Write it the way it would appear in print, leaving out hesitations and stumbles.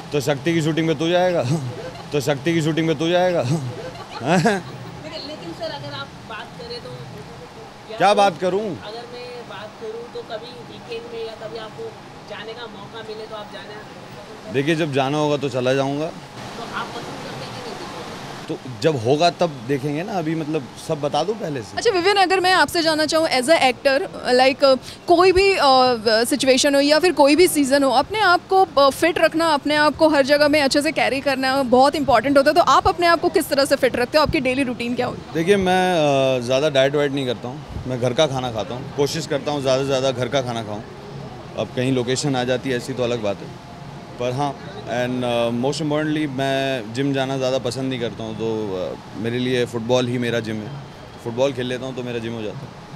तो शक्ति की शूटिंग में तू जाएगा तो शक्ति की शूटिंग में तू जाएगा लेकिन सर अगर आप बात करें तो क्या बात करूं? अगर मैं बात करूं तो कभी वीकेंड में या कभी आपको जाने का मौका मिले तो आप जाना? देखिए, जब जाना होगा तो चला जाऊंगा, तो आप पसंद करते हैं कि नहीं देखो? तो जब होगा तब देखेंगे ना। अभी मतलब सब बता दूं पहले से। अच्छा विविन, अगर मैं आपसे जानना चाहूँ एज अ एक्टर, लाइक कोई भी सिचुएशन हो या फिर कोई भी सीज़न हो, अपने आप को फिट रखना, अपने आप को हर जगह में अच्छे से कैरी करना बहुत इंपॉर्टेंट होता है। तो आप अपने आप को किस तरह से फिट रखते हो? आपकी डेली रूटीन क्या होती है? देखिए, मैं ज़्यादा डाइट वाइट नहीं करता हूँ। मैं घर का खाना खाता हूँ, कोशिश करता हूँ ज़्यादा से ज़्यादा घर का खाना खाऊँ। अब कहीं लोकेशन आ जाती है ऐसी तो अलग बात है, पर हाँ, एंड मोस्ट इम्पॉर्टेंटली मैं जिम जाना ज़्यादा पसंद नहीं करता हूँ। तो मेरे लिए फ़ुटबॉल ही मेरा जिम है। फ़ुटबॉल खेल लेता हूँ तो मेरा जिम हो जाता है।